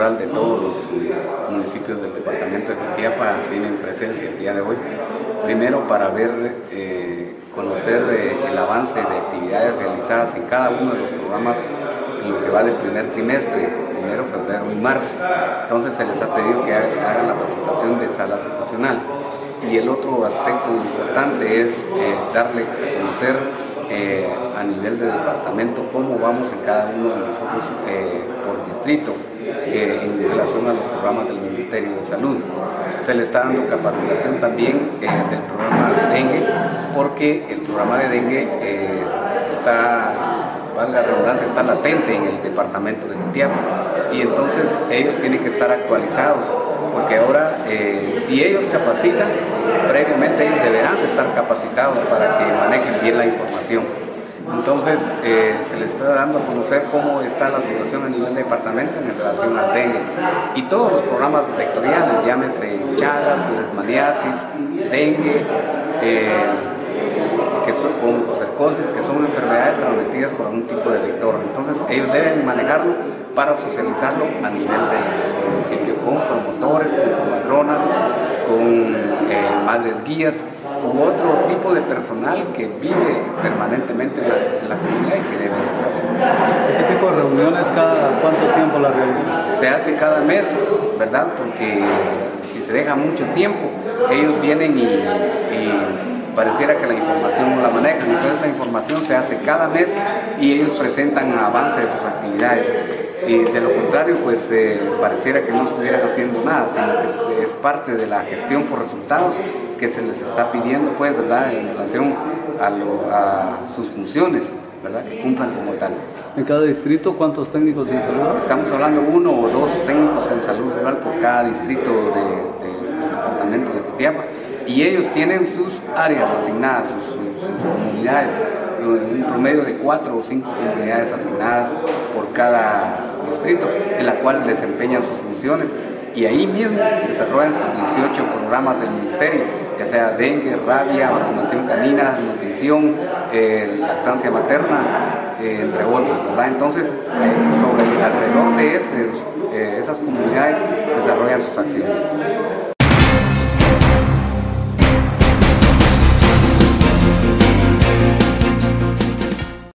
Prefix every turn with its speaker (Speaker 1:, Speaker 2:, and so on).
Speaker 1: electoral de todos los municipios del departamento de Jutiapa tienen presencia el día de hoy. Primero para ver, conocer el avance de actividades realizadas en cada uno de los programas en lo que va del primer trimestre, enero, febrero y marzo. Entonces se les ha pedido que hagan la presentación de sala situacional. Y el otro aspecto importante es darles a conocer a nivel de departamento cómo vamos en cada uno de nosotros por distrito en relación a los programas del Ministerio de Salud. Se le está dando capacitación también del programa de dengue, porque el programa de dengue está, valga la redundancia, está latente en el departamento de Jutiapa, y entonces ellos tienen que estar actualizados, porque ahora si ellos capacitan, previamente ellos deberán de estar capacitados para que manejen bien la información. Entonces se les está dando a conocer cómo está la situación a nivel de departamento en relación al dengue, y todos los programas vectoriales, llámese chagas, leishmaniasis, dengue, que son oncocercosis, que son enfermedades transmitidas por algún tipo de vector. Entonces ellos deben manejarlo para socializarlo a nivel de los municipios, con promotores, con comadronas, con madres guías u otro tipo de personal que vive permanentemente en la comunidad y que debe saber.
Speaker 2: ¿Este tipo de reuniones cada cuánto tiempo la realizan?
Speaker 1: Se hace cada mes, ¿verdad? Porque si se deja mucho tiempo, ellos vienen y pareciera que la información no la manejan. Entonces la información se hace cada mes y ellos presentan avance de sus actividades. Y de lo contrario, pues pareciera que no estuvieran haciendo nada, sino que es parte de la gestión por resultados que se les está pidiendo, pues, ¿verdad?, en relación a sus funciones, ¿verdad?, que cumplan como tales.
Speaker 2: ¿En cada distrito cuántos técnicos en salud?
Speaker 1: Estamos hablando 1 o 2 técnicos en salud rural por cada distrito del departamento de Jutiapa, y ellos tienen sus áreas asignadas, sus comunidades, un promedio de 4 o 5 comunidades asignadas por cada distrito, en la cual desempeñan sus funciones, y ahí mismo desarrollan sus 18 programas del ministerio, ya sea dengue, rabia, vacunación canina, nutrición, lactancia materna, entre otros, ¿verdad? Entonces, alrededor de esas comunidades desarrollan sus acciones.